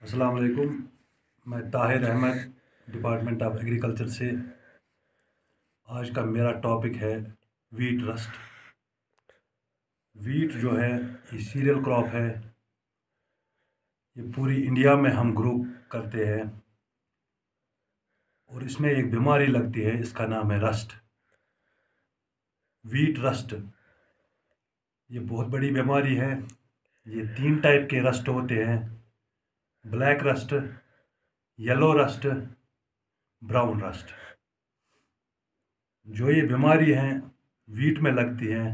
अस्सलाम वालेकुम। मैं Tahir Ahmad, department of agriculture से। आज का मेरा टॉपिक है वीट रस्ट। वीट जो है ये सीरियल क्रॉप है। ये पूरी इंडिया में हम ग्रो करते हैं और इसमें एक बीमारी लगती है, इसका नाम है रस्ट, वीट रस्ट। ये बहुत बड़ी बीमारी है। ये 3 टाइप के रस्ट होते हैं: black rust, yellow rust, brown rust. जो ये बीमारी है वीट में लगती है,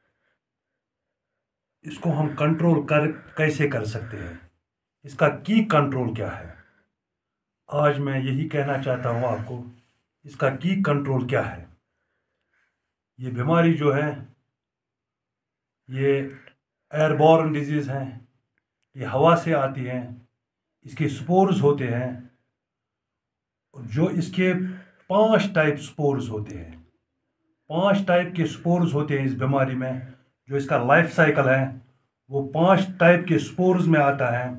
इसको हम कंट्रोल कैसे कर सकते हैं, इसका की कंट्रोल क्या है। आज मैं यही कहना चाहता हूँ आपको, इसका की कंट्रोल क्या है। ये बीमारी जो है ये एयरबॉर्न डिजीज़ है। ये हवा से आती है। इसके स्पोर्स होते हैं। जो इसके 5 टाइप स्पोर्स होते हैं, 5 टाइप के स्पोर्स होते हैं इस बीमारी में। जो इसका लाइफ साइकिल है वो 5 टाइप के स्पोर्स में आता है।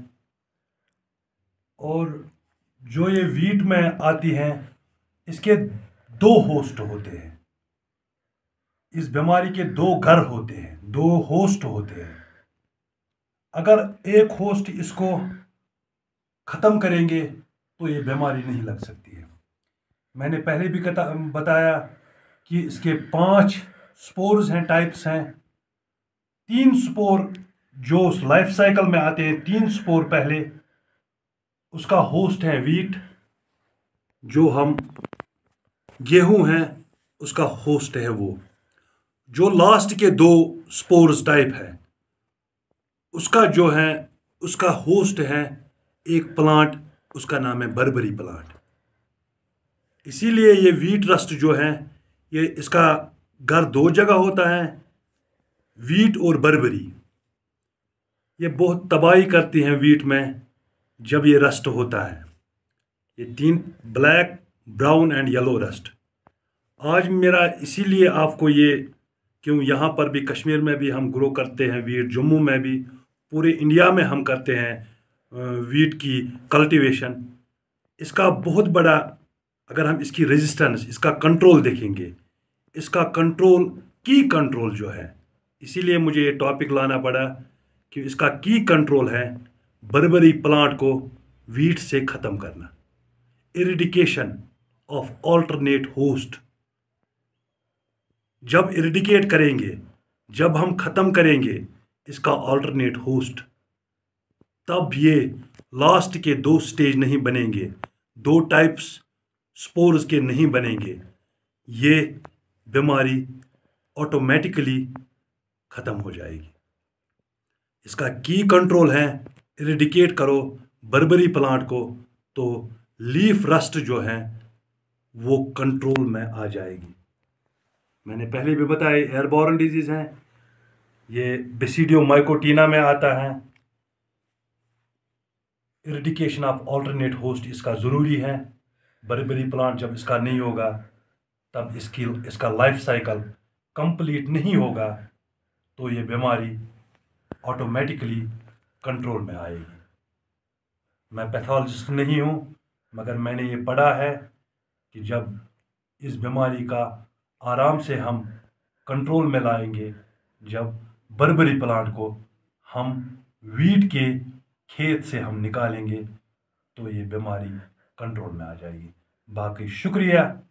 और जो ये वीट में आती हैं, इसके 2 होस्ट होते हैं। इस बीमारी के 2 घर होते हैं, 2 होस्ट होते हैं। अगर एक होस्ट इसको ख़त्म करेंगे तो ये बीमारी नहीं लग सकती है। मैंने पहले भी बताया कि इसके 5 स्पोर्स हैं, टाइप्स हैं। 3 स्पोर जो लाइफ साइकिल में आते हैं, 3 स्पोर पहले उसका होस्ट है वीट। जो हम गेहूं हैं उसका होस्ट है वो। जो लास्ट के 2 स्पोर्स टाइप है उसका जो है उसका होस्ट है एक प्लांट, उसका नाम है बर्बरी प्लांट। इसीलिए ये वीट रस्ट जो है ये इसका घर 2 जगह होता है, वीट और बर्बरी। ये बहुत तबाही करती हैं वीट में जब ये रस्ट होता है। ये 3 black, brown and yellow rust. आज मेरा इसीलिए आपको ये, क्यों यहाँ पर भी कश्मीर में भी हम ग्रो करते हैं वीट, जम्मू में भी, पूरे इंडिया में हम करते हैं वीट की कल्टीवेशन। इसका बहुत बड़ा, अगर हम इसकी रेजिस्टेंस, इसका कंट्रोल देखेंगे, इसका कंट्रोल, की कंट्रोल जो है, इसीलिए मुझे ये टॉपिक लाना पड़ा कि इसका की कंट्रोल है बर्बरी प्लांट को वीट से ख़त्म करना। Eradication of alternate host. जब इरिडिकेट करेंगे, जब हम ख़त्म करेंगे इसका ऑल्टरनेट होस्ट, तब ये लास्ट के 2 स्टेज नहीं बनेंगे, 2 टाइप्स स्पोर्स के नहीं बनेंगे। ये बीमारी ऑटोमेटिकली ख़त्म हो जाएगी। इसका की कंट्रोल है इरिडिकेट करो बर्बरी प्लांट को, तो लीफ रस्ट जो है वो कंट्रोल में आ जाएगी। मैंने पहले भी बताया एयरबॉर्न डिजीज़ है। ये बेसिडियो माइकोटीना में आता है। इरिडिकेशन ऑफ ऑल्टरनेट होस्ट इसका ज़रूरी है। बर्बरी प्लांट जब इसका नहीं होगा तब इसका लाइफ साइकिल कंप्लीट नहीं होगा, तो ये बीमारी ऑटोमेटिकली कंट्रोल में आएगी। मैं पैथोलॉजिस्ट नहीं हूँ, मगर मैंने ये पढ़ा है कि जब इस बीमारी का आराम से हम कंट्रोल में लाएंगे, जब बर्बरी प्लांट को हम वीट के खेत से हम निकालेंगे, तो ये बीमारी कंट्रोल में आ जाएगी। बाकी शुक्रिया।